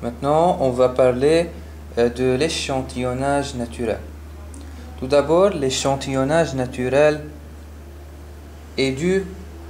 Maintenant, on va parler de l'échantillonnage naturel. Tout d'abord, l'échantillonnage naturel est dû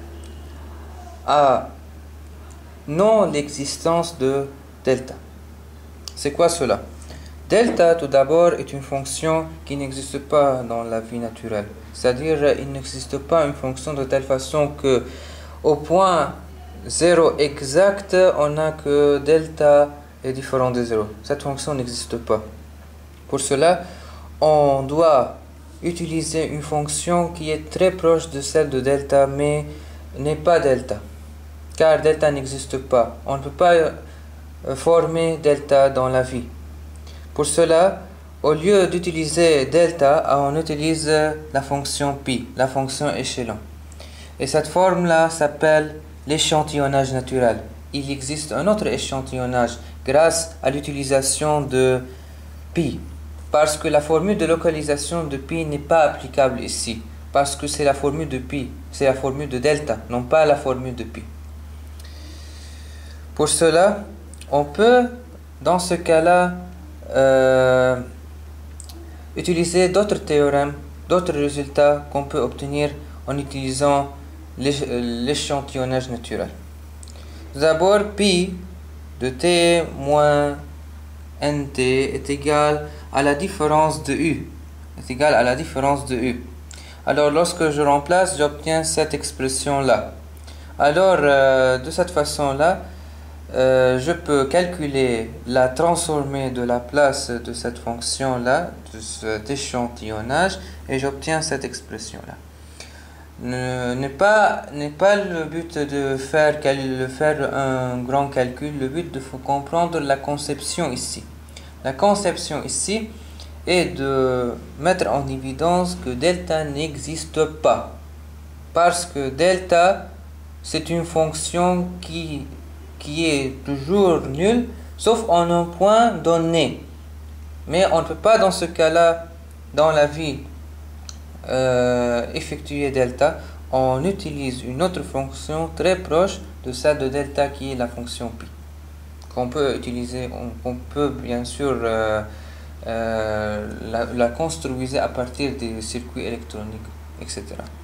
à non l'existence de delta. C'est quoi cela? Delta, tout d'abord, est une fonction qui n'existe pas dans la vie naturelle. C'est-à-dire, il n'existe pas une fonction de telle façon que au point 0 exact, on a que delta est différent de 0. Cette fonction n'existe pas. Pour cela, on doit utiliser une fonction qui est très proche de celle de delta, mais n'est pas delta. Car delta n'existe pas. On ne peut pas former delta dans la vie. Pour cela, au lieu d'utiliser delta, on utilise la fonction pi, la fonction échelon. Et cette forme-là s'appelle l'échantillonnage naturel. Il existe un autre échantillonnage grâce à l'utilisation de pi. Parce que la formule de localisation de pi n'est pas applicable ici. Parce que c'est la formule de pi, c'est la formule de delta, non pas la formule de pi. Pour cela, on peut, dans ce cas-là, utiliser d'autres théorèmes, d'autres résultats qu'on peut obtenir en utilisant l'échantillonnage naturel. D'abord, pi de t moins nt est égal à la différence de u. Est égal à la différence de u. Alors, lorsque je remplace, j'obtiens cette expression-là. Alors, de cette façon-là, je peux calculer la transformée de la place de cette fonction-là, de cet échantillonnage, et j'obtiens cette expression-là. N'est pas le but de faire un grand calcul, le but de comprendre la conception ici. La conception ici est de mettre en évidence que delta n'existe pas. Parce que delta, c'est une fonction qui est toujours nulle, sauf en un point donné. Mais on ne peut pas dans ce cas-là, dans la vie, effectuer delta. On utilise une autre fonction très proche de celle de delta qui est la fonction pi. Qu'on peut utiliser, on peut bien sûr la construire à partir des circuits électroniques, etc.